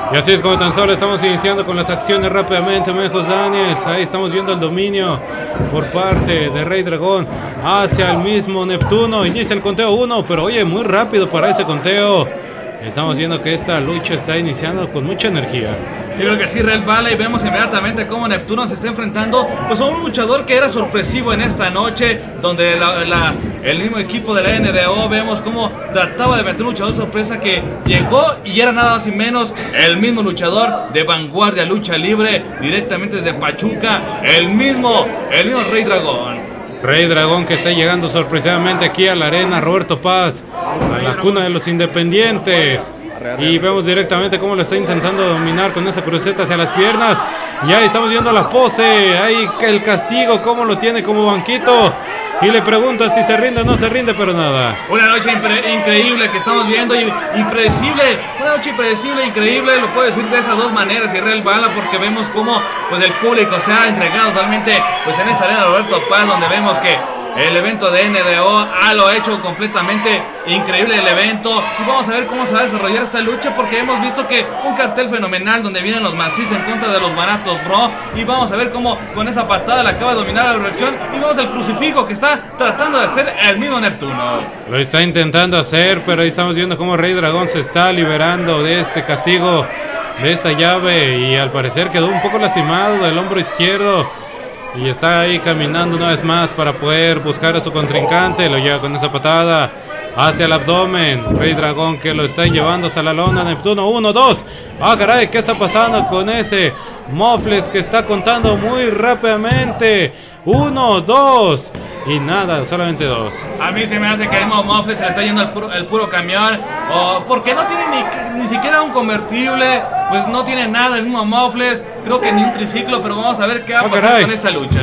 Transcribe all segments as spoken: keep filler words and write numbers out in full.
Y así es como tan solo estamos iniciando con las acciones rápidamente, Mejos Daniels. Ahí estamos viendo el dominio por parte de Rey Dragón hacia el mismo Neptuno. Inicia el conteo uno, pero oye, muy rápido para ese conteo. Estamos viendo que esta lucha está iniciando con mucha energía. Yo creo que sí, Real Bala, y vemos inmediatamente cómo Neptuno se está enfrentando pues a un luchador que era sorpresivo en esta noche, donde la, la, el mismo equipo de la N D O vemos cómo trataba de meter un luchador sorpresa que llegó y era nada más y menos el mismo luchador de Vanguardia Lucha Libre, directamente desde Pachuca, el mismo, el mismo Rey Dragón. Rey Dragón que está llegando sorpresivamente aquí a la arena Roberto Paz, a la cuna de los independientes. Y vemos directamente cómo lo está intentando dominar con esa cruceta hacia las piernas. Y ahí estamos viendo la pose, ahí el castigo, cómo lo tiene como banquito. Y le pregunta si se rinde o no se rinde, pero nada. Una noche increíble que estamos viendo, y impredecible, una noche impredecible, increíble, lo puedo decir de esas dos maneras, y Real Bala, porque vemos cómo pues el público se ha entregado totalmente pues en esta arena Roberto Paz, donde vemos que el evento de N D O ah, lo ha hecho completamente increíble el evento. Y vamos a ver cómo se va a desarrollar esta lucha, porque hemos visto que un cartel fenomenal donde vienen los macizos en contra de los baratos, bro. Y vamos a ver cómo con esa patada le acaba de dominar a la reacción. Y vemos el crucifijo que está tratando de hacer el mismo Neptuno. Lo está intentando hacer, pero ahí estamos viendo cómo Rey Dragón se está liberando de este castigo, de esta llave. Y al parecer quedó un poco lastimado del hombro izquierdo. Y está ahí caminando una vez más para poder buscar a su contrincante. Lo lleva con esa patada hacia el abdomen. Rey Dragón que lo está llevando hacia la lona. Neptuno, uno, dos. Ah, caray, ¿qué está pasando con ese Mofles que está contando muy rápidamente? Uno, dos. Y nada, solamente dos. A mí se me hace que el mismo Mofles se le está yendo el puro, el puro camión. O porque no tiene ni, ni siquiera un convertible. Pues no tiene nada el mismo Mofles. Creo que ni un triciclo. Pero vamos a ver qué va a oh, pasar caray. con esta lucha.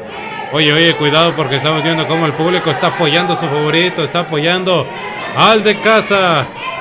Oye, oye, cuidado, porque estamos viendo cómo el público está apoyando a su favorito. Está apoyando al de casa.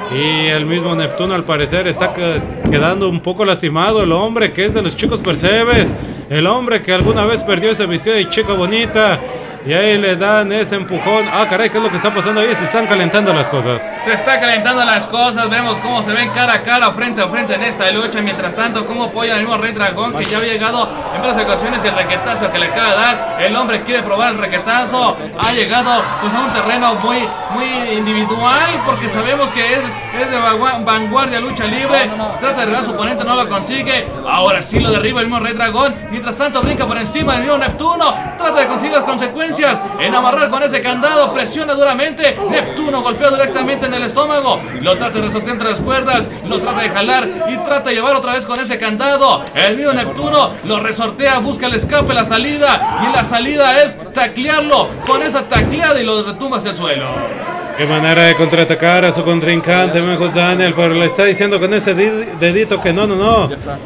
Y el mismo Neptuno al parecer está quedando un poco lastimado. El hombre que es de los chicos Percebes. El hombre que alguna vez perdió ese vestido de chica bonita. Y ahí le dan ese empujón. Ah, caray, ¿qué es lo que está pasando ahí? Se están calentando las cosas. Se está calentando las cosas. Vemos cómo se ven cara a cara, frente a frente en esta lucha. Mientras tanto, cómo apoya al mismo Rey Dragón, que ya había llegado en varias ocasiones el requetazo que le acaba de dar. El hombre quiere probar el requetazo. Ha llegado pues a un terreno muy, muy individual, porque sabemos que es, es de Vanguardia Lucha Libre. Trata de derribar a su oponente, no lo consigue. Ahora sí lo derriba el mismo Rey Dragón. Mientras tanto, brinca por encima del mismo Neptuno. Trata de conseguir las consecuencias en amarrar con ese candado, presiona duramente. Neptuno golpea directamente en el estómago, lo trata de resortear entre las cuerdas, lo trata de jalar y trata de llevar otra vez con ese candado. El mismo Neptuno lo resortea, busca el escape, la salida, y la salida es taclearlo con esa tacleada y lo retumba hacia el suelo. Qué manera de contraatacar a su contrincante, Mejos Daniel, pero le está diciendo con ese dedito que no, no, no.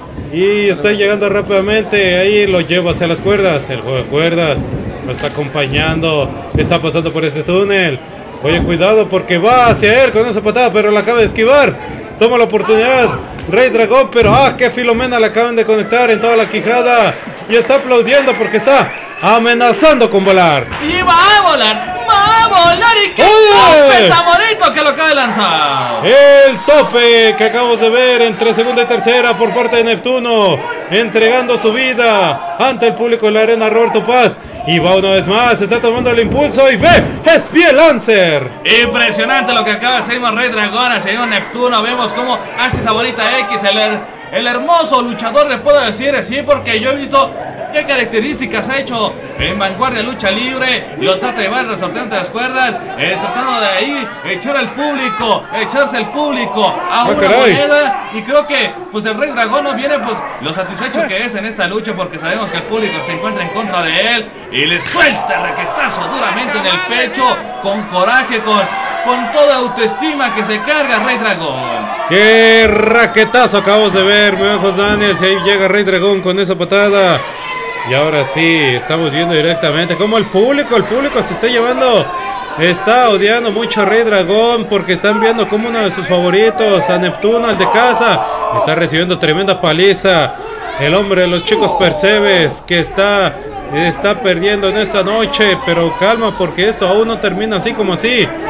Y está llegando rápidamente, ahí lo lleva hacia las cuerdas, el juego de cuerdas. Lo está acompañando, está pasando por este túnel. Oye, cuidado porque va hacia él con esa patada, pero la acaba de esquivar. Toma la oportunidad Rey Dragón, pero ¡ah! ¡Qué Filomena le acaban de conectar en toda la quijada! Y está aplaudiendo porque está amenazando con volar. Y va a volar, va a volar, y qué tope tan bonito que lo acaba de lanzar. El tope que acabamos de ver entre segunda y tercera por parte de Neptuno, entregando su vida ante el público de la arena Roberto Paz. Y va una vez más, está tomando el impulso y ve, es pie Lancer. Impresionante lo que acaba de hacer el Rey Dragón hacia un Neptuno. Vemos cómo hace esa bolita X, el, el hermoso luchador, le puedo decir así, porque yo he visto qué características ha hecho en Vanguardia Lucha Libre. Lo trata de llevar resorteando las cuerdas, eh, tratando de ahí echar al público, echarse el público a oh, una caray. moneda. Y creo que pues el Rey Dragón no viene pues lo satisfecho que es en esta lucha, porque sabemos que el público se encuentra en contra de él. Y le suelta el raquetazo duramente en el pecho, con coraje, con, con toda autoestima que se carga Rey Dragón. Qué raquetazo acabamos de ver, Mejos Daniels. Ahí llega Rey Dragón con esa patada. Y ahora sí, estamos viendo directamente cómo el público, el público se está llevando, está odiando mucho a Rey Dragón, porque están viendo como uno de sus favoritos, a Neptuno, el de casa, está recibiendo tremenda paliza. El hombre de los chicos Percebes, que está, está perdiendo en esta noche, pero calma, porque esto aún no termina así como así.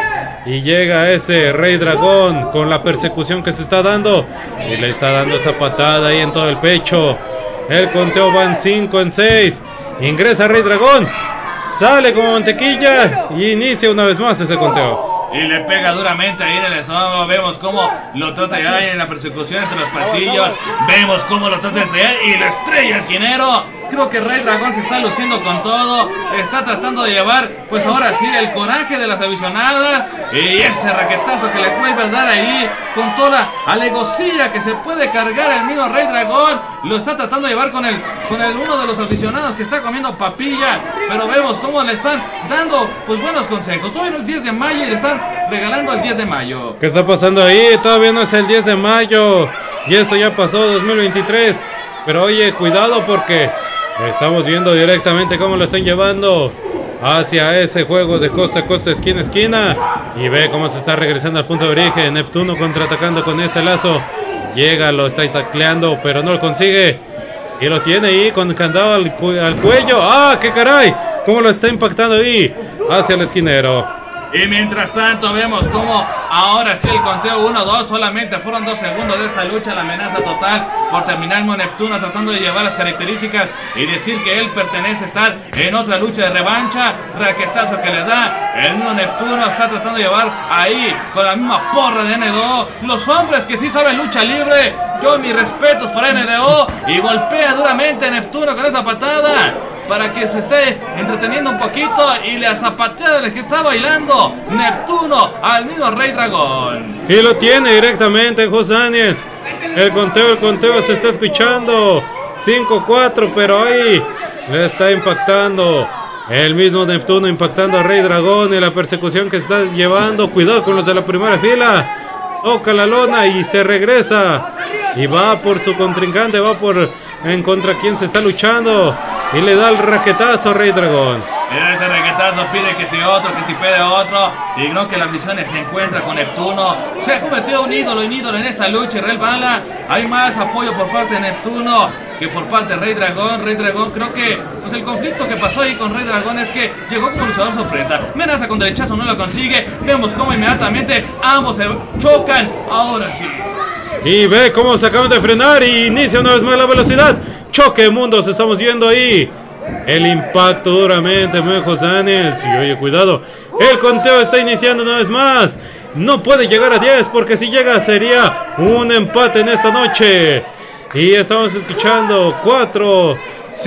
Y llega ese Rey Dragón con la persecución que se está dando. Y le está dando esa patada ahí en todo el pecho. El conteo van cinco en seis. Ingresa Rey Dragón. Sale como mantequilla. Y inicia una vez más ese conteo. Y le pega duramente ahí en el estómago. Vemos cómo lo trata ya en la persecución entre los pasillos. Vemos cómo lo trata de estrellar y lo estrella el esquinero. Creo que Rey Dragón se está luciendo con todo. Está tratando de llevar, pues ahora sí, el coraje de las aficionadas. Y ese raquetazo que le vuelve a dar ahí, con toda la alegosía que se puede cargar el mismo Rey Dragón. Lo está tratando de llevar con el, con el uno de los aficionados que está comiendo papilla. Pero vemos cómo le están dando, pues, buenos consejos. Todavía no es diez de mayo y le están regalando el diez de mayo. ¿Qué está pasando ahí? Todavía no es el diez de mayo. Y eso ya pasó dos mil veintitrés. Pero oye, cuidado porque estamos viendo directamente cómo lo están llevando hacia ese juego de costa a costa, esquina a esquina. Y ve cómo se está regresando al punto de origen. Neptuno contraatacando con ese lazo. Llega, lo está tacleando, pero no lo consigue. Y lo tiene ahí con candado al, cu al cuello. ¡Ah, qué caray! Cómo lo está impactando ahí hacia el esquinero. Y mientras tanto vemos como ahora sí el conteo uno dos, solamente fueron dos segundos de esta lucha, la amenaza total por terminar el Neptuno tratando de llevar las características y decir que él pertenece a estar en otra lucha de revancha. Raquetazo que le da el mismo Neptuno, está tratando de llevar ahí con la misma porra de N D O, los hombres que sí saben lucha libre. Yo mis respetos para N D O, y golpea duramente a Neptuno con esa patada para que se esté entreteniendo un poquito y le zapatea del que está bailando Neptuno al mismo Rey Dragón. Y lo tiene directamente José Daniels. El conteo, el conteo se está escuchando. cinco cuatro, pero ahí le está impactando el mismo Neptuno, impactando a Rey Dragón y la persecución que está llevando. Cuidado con los de la primera fila. Toca la lona y se regresa. Y va por su contrincante, va por en contra quien se está luchando. Y le da el raquetazo a Rey Dragón. Mira ese raquetazo, pide que si otro, que si pide otro. Y creo que la ambición se encuentra con Neptuno. Se ha convertido un ídolo, un ídolo en esta lucha. Y Real Bala, hay más apoyo por parte de Neptuno que por parte de Rey Dragón. Rey Dragón, creo que pues el conflicto que pasó ahí con Rey Dragón es que llegó como luchador sorpresa. Amenaza con derechazo, no lo consigue. Vemos cómo inmediatamente ambos se chocan. Ahora sí. Y ve cómo se acaban de frenar y inicia una vez más la velocidad. Choque mundos, estamos viendo ahí. El impacto duramente, muy José Daniels. Y oye, cuidado. El conteo está iniciando una vez más. No puede llegar a diez porque si llega sería un empate en esta noche. Y estamos escuchando cuatro,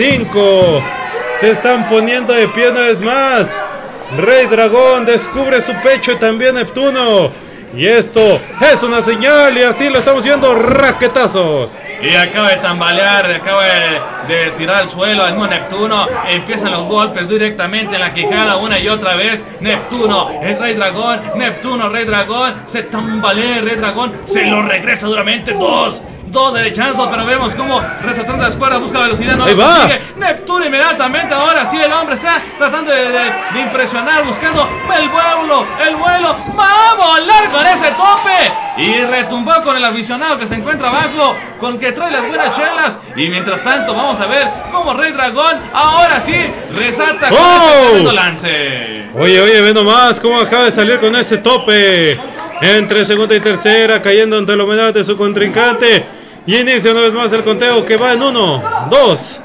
cinco. Se están poniendo de pie una vez más. Rey Dragón descubre su pecho y también Neptuno. Y esto es una señal y así lo estamos viendo, raquetazos. Y acaba de tambalear, acaba de, de tirar al suelo al mismo Neptuno. Empiezan los golpes directamente en la quijada una y otra vez. Neptuno, el Rey Dragón, Neptuno, Rey Dragón. Se tambalea el Rey Dragón, se lo regresa duramente. Dos, dos derechazos, pero vemos cómo resaltando las cuerdas, busca velocidad, no Ahí lo va. consigue. Neptuno inmediatamente, ahora sí el hombre está tratando de, de, de impresionar, buscando el vuelo, el vuelo. ¡Va a volar con ese tope! Y retumbó con el aficionado que se encuentra abajo, con que trae las buenas chelas. Y mientras tanto vamos a ver cómo Rey Dragón ahora sí resalta con ¡Oh! ese tremendo lance. Oye, oye, ve nomás cómo acaba de salir con ese tope. Entre segunda y tercera, cayendo ante la humedad de su contrincante. Y inicia una vez más el conteo que va en uno, dos.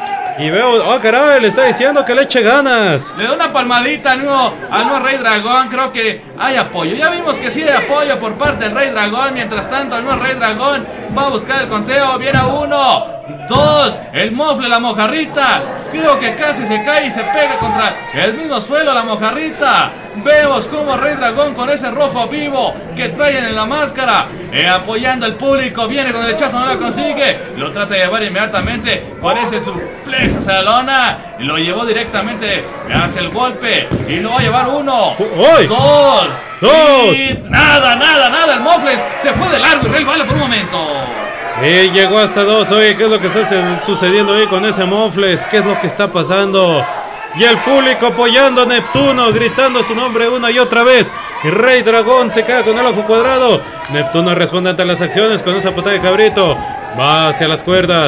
Y veo, oh caray, le está diciendo que le eche ganas. Le da una palmadita al nuevo, al nuevo Rey Dragón. Creo que hay apoyo. Ya vimos que sí hay apoyo por parte del Rey Dragón. Mientras tanto, el nuevo Rey Dragón va a buscar el conteo. Viene a uno, dos. El mofle, la mojarrita. Creo que casi se cae y se pega contra el mismo suelo la mojarrita. Vemos como Rey Dragón con ese rojo vivo que traen en la máscara, eh, apoyando al público. Viene con el derechazo, no lo consigue. Lo trata de llevar inmediatamente por ese suplex hacia la lona. Y lo llevó directamente hacia el golpe. Y lo va a llevar uno, ¡Uy! dos, ¡Dos! Y nada, nada, nada. El Mofles se fue de largo y Real Bala por un momento. Y llegó hasta dos. Oye, ¿qué es lo que está sucediendo ahí con ese Mofles? ¿Qué es lo que está pasando? Y el público apoyando a Neptuno, gritando su nombre una y otra vez. Y Rey Dragón se queda con el ojo cuadrado. Neptuno responde ante las acciones con esa patada de cabrito. Va hacia las cuerdas.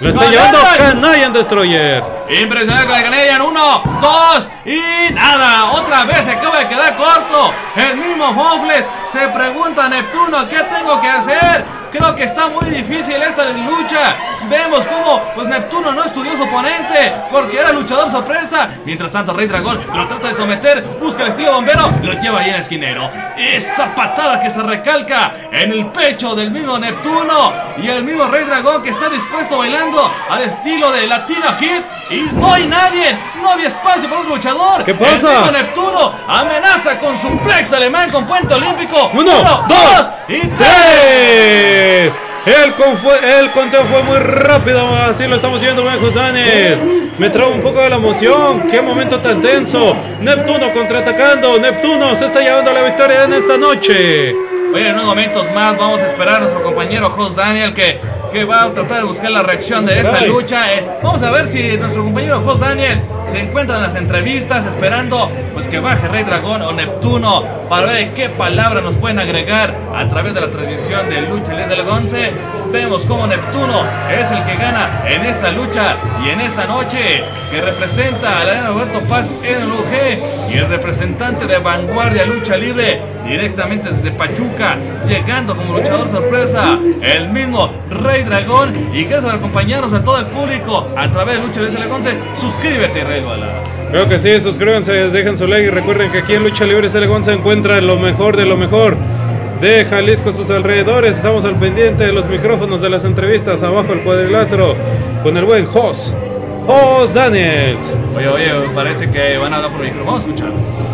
Lo está llevando Canadian Destroyer. Impresionante con el Canadian. Uno, dos y nada. Otra vez se acaba de quedar corto. El mismo Mofles se pregunta a Neptuno: ¿qué tengo que hacer? Creo que está muy difícil esta lucha. Vemos cómo pues Neptuno no estudió su oponente porque era luchador sorpresa. Mientras tanto Rey Dragón lo trata de someter, busca el estilo bombero, lo lleva ahí en el esquinero. Esa patada que se recalca en el pecho del mismo Neptuno. Y el mismo Rey Dragón que está dispuesto bailando al estilo de Latino Hit. Y no hay nadie, no había espacio para otro luchador. ¿Qué pasa? El mismo Neptuno amenaza con suplex alemán con puente olímpico. Uno, Uno dos, dos y tres. El, el conteo fue muy rápido, así lo estamos viendo, bien, Josanes. Me trae un poco de la emoción. Qué momento tan tenso. Neptuno contraatacando. Neptuno se está llevando la victoria en esta noche. Oye, en unos momentos más vamos a esperar a nuestro compañero Jos Daniel que, que va a tratar de buscar la reacción de esta Ay. lucha. Eh, vamos a ver si nuestro compañero Jos Daniel se encuentra en las entrevistas esperando pues que baje Rey Dragón o Neptuno para ver qué palabra nos pueden agregar a través de la transmisión de Lucha Desde el once. Vemos como Neptuno es el que gana en esta lucha y en esta noche, que representa a la Arena Roberto Paz en el U G, y el representante de Vanguardia Lucha Libre directamente desde Pachuca, llegando como luchador sorpresa, el mismo Rey Dragón. Y gracias por acompañarnos a todo el público a través de Lucha Desde el once. Suscríbete, Rey Bala. Creo que sí, suscríbanse, dejen su like y recuerden que aquí en Lucha Libre S L once se encuentra lo mejor de lo mejor de Jalisco, sus alrededores. Estamos al pendiente de los micrófonos de las entrevistas abajo el cuadrilátero con el buen Jos, Jos Daniels. Oye, oye, parece que van a hablar por micrófono. Vamos a escuchar.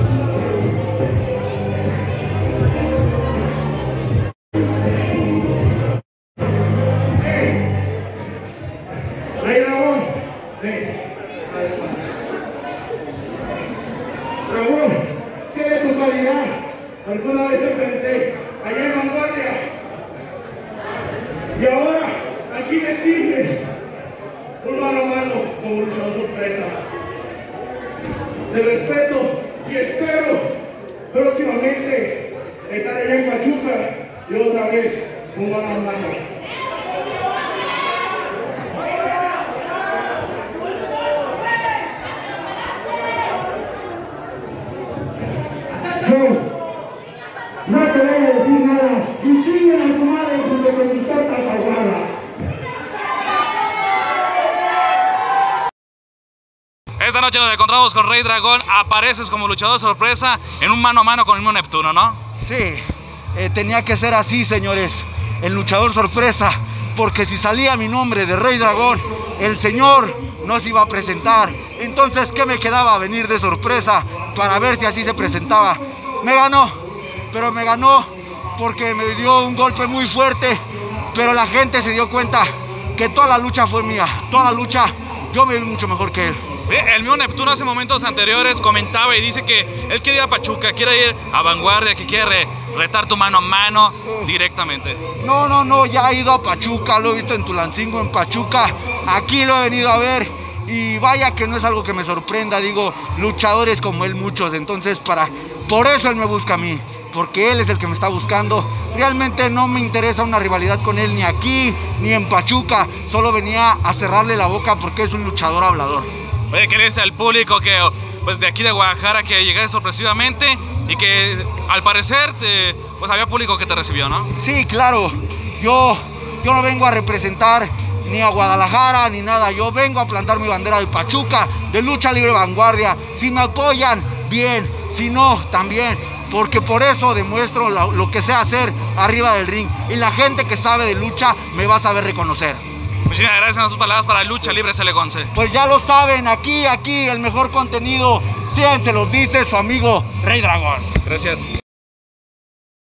Rey Dragón, Dragón, sé de tu calidad. Alguna vez te enfrenté allá en Vanguardia. Y ahora, aquí me exiges un mano a mano como luchador sorpresa. Te respeto y espero próximamente estar allá en Pachuca y otra vez un mano a mano. No te voy a decir nada, y sigue a tu madre junto con tus tortas ahogadas. Esta noche nos encontramos con Rey Dragón. Apareces como luchador sorpresa en un mano a mano con el mismo Neptuno, ¿no? Sí, eh, tenía que ser así, señores, el luchador sorpresa, porque si salía mi nombre de Rey Dragón, el señor no se iba a presentar. Entonces, ¿qué me quedaba? Venir de sorpresa para ver si así se presentaba. Me ganó, pero me ganó porque me dio un golpe muy fuerte, pero la gente se dio cuenta que toda la lucha fue mía, toda la lucha yo me vi mucho mejor que él. El mismo Neptuno hace momentos anteriores comentaba y dice que él quiere ir a Pachuca, quiere ir a Vanguardia, que quiere retar tu mano a mano directamente. No, no, no, ya he ido a Pachuca, lo he visto en Tulancingo, en Pachuca, aquí lo he venido a ver. Y vaya que no es algo que me sorprenda, digo, luchadores como él muchos, entonces para, por eso él me busca a mí, porque él es el que me está buscando. Realmente no me interesa una rivalidad con él ni aquí, ni en Pachuca, solo venía a cerrarle la boca porque es un luchador hablador. Oye, ¿qué le dice al público que, pues de aquí de Guadalajara, que llegaste sorpresivamente y que al parecer, te, pues había público que te recibió, ¿no? Sí, claro, yo, yo no vengo a representar ni a Guadalajara, ni nada. Yo vengo a plantar mi bandera de Pachuca, de Lucha Libre Vanguardia. Si me apoyan, bien. Si no, también. Porque por eso demuestro lo, lo que sé hacer arriba del ring. Y la gente que sabe de lucha me va a saber reconocer. Muchísimas gracias a tus palabras para Lucha Libre S L once. Pues ya lo saben, aquí, aquí, el mejor contenido. Siempre se los dice su amigo Rey Dragón. Gracias.